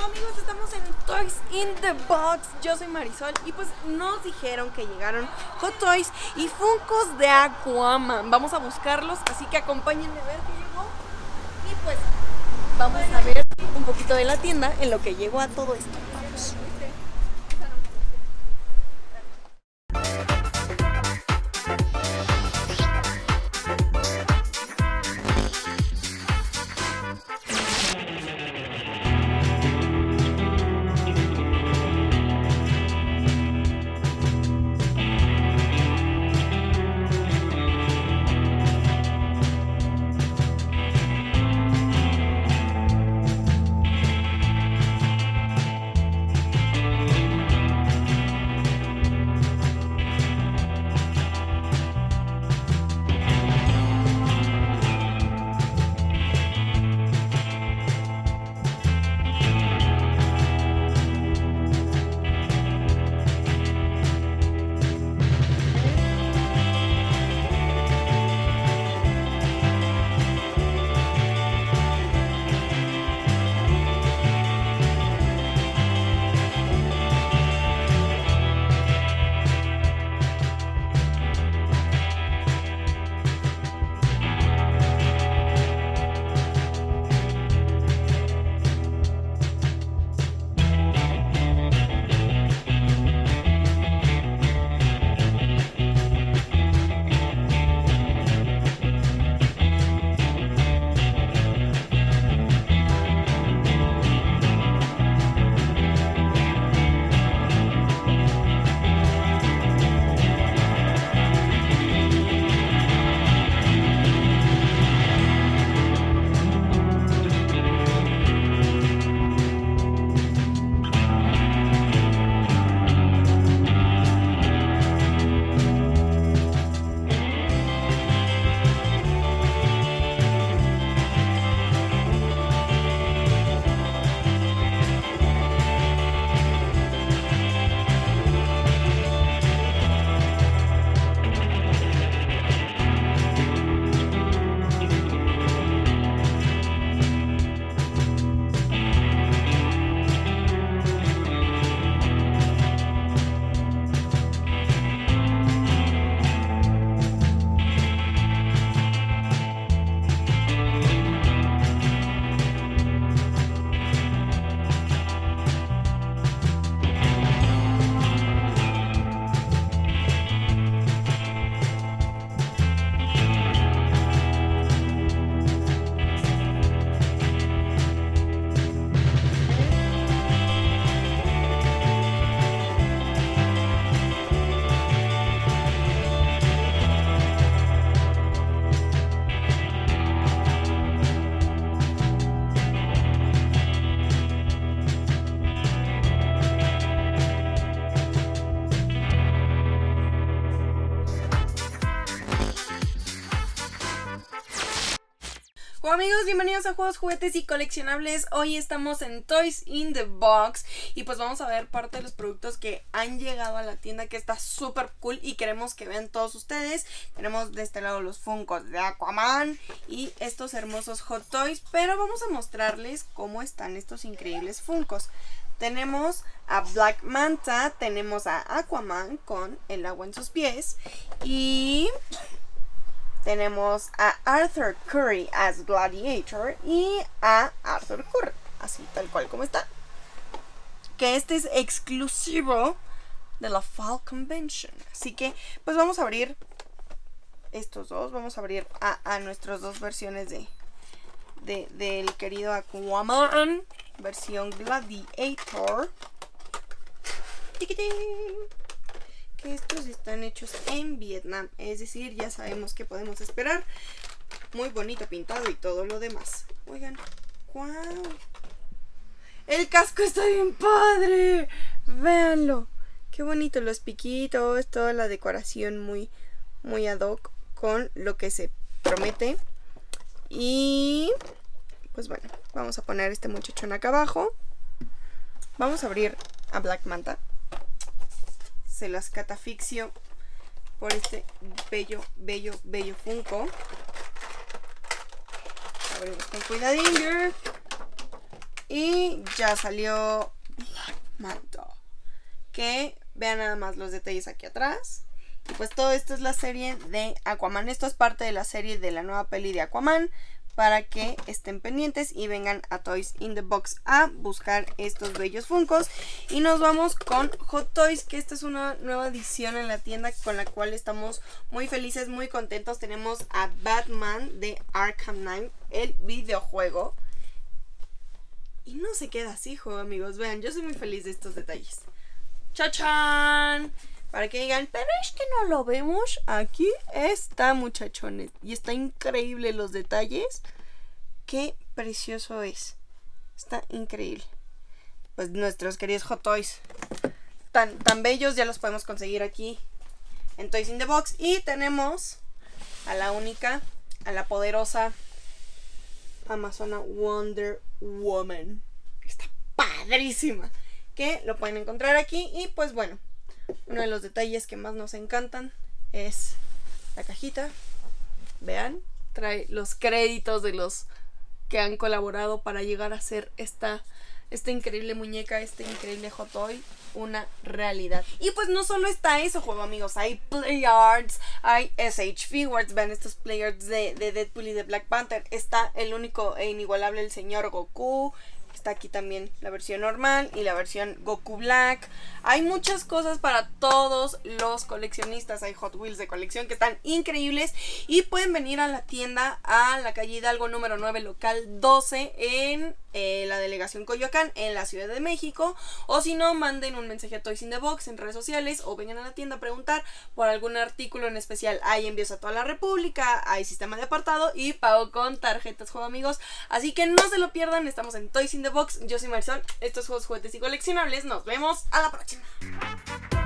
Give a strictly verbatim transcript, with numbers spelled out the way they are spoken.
Hola amigos, estamos en Toys in the Box. Yo soy Marisol y pues nos dijeron que llegaron Hot Toys y Funkos de Aquaman. Vamos a buscarlos, así que acompáñenme a ver qué llegó. Y pues vamos a ver un poquito de la tienda en lo que llegó a todo esto. Vamos. Hola amigos, bienvenidos a Juegos, Juguetes y Coleccionables. Hoy estamos en Toys in the Box y pues vamos a ver parte de los productos que han llegado a la tienda, que está súper cool y queremos que vean todos ustedes. Tenemos de este lado los Funkos de Aquaman y estos hermosos Hot Toys, pero vamos a mostrarles cómo están estos increíbles Funkos. Tenemos a Black Manta, tenemos a Aquaman con el agua en sus pies y tenemos a Arthur Curry as Gladiator y a Arthur Curry, así tal cual como está. Que este es exclusivo de la Fall Convention. Así que pues vamos a abrir estos dos. Vamos a abrir a, a nuestras dos versiones de, de del querido Aquaman. Versión Gladiator. ¡Tiquitín! Que estos están hechos en Vietnam, es decir, ya sabemos que podemos esperar. Muy bonito pintado y todo lo demás. Oigan, ¡wow! El casco está bien padre. Véanlo, qué bonito los piquitos, toda la decoración muy, muy ad hoc con lo que se promete. Y pues bueno, vamos a poner este muchachón acá abajo. Vamos a abrir a Black Manta. Se las catafixio por este bello, bello, bello Funko. Abrimos con cuidadín. Y ya salió Black Manta. Que vean nada más los detalles aquí atrás. Y pues todo esto es la serie de Aquaman. Esto es parte de la serie de la nueva peli de Aquaman. Para que estén pendientes y vengan a Toys in the Box a buscar estos bellos Funkos. Y nos vamos con Hot Toys, que esta es una nueva edición en la tienda con la cual estamos muy felices, muy contentos. Tenemos a Batman de Arkham Knight, el videojuego. Y no se queda así, juego, amigos. Vean, yo soy muy feliz de estos detalles. ¡Chachán! Para que digan, pero es que no lo vemos. Aquí está, muchachones. Y está increíble los detalles. Qué precioso es. Está increíble. Pues nuestros queridos Hot Toys. Tan, tan bellos, ya los podemos conseguir aquí en Toys in the Box. Y tenemos a la única, a la poderosa Amazona Wonder Woman. Está padrísima. Que lo pueden encontrar aquí. Y pues bueno, uno de los detalles que más nos encantan es la cajita. Vean, trae los créditos de los que han colaborado para llegar a hacer esta, esta increíble muñeca, este increíble Hot Toy, una realidad. Y pues no solo está eso, juego, amigos. Hay Play Arts, hay S H Figures. Vean estos Play Arts de, de Deadpool y de Black Panther. Está el único e inigualable, el señor Goku. Está aquí también la versión normal y la versión Goku Black. Hay muchas cosas para todos los coleccionistas. Hay Hot Wheels de colección que están increíbles. Y pueden venir a la tienda a la calle Hidalgo número nueve, local doce, en eh, la delegación Coyoacán, en la Ciudad de México. O si no, manden un mensaje a Toys in the Box en redes sociales o vengan a la tienda a preguntar por algún artículo en especial. Hay envíos a toda la República, hay sistema de apartado y pago con tarjetas, juego, amigos. Así que no se lo pierdan, estamos en Toys in the Box. Yo soy Marisol, estos juegos, juguetes y coleccionables. Nos vemos a la próxima.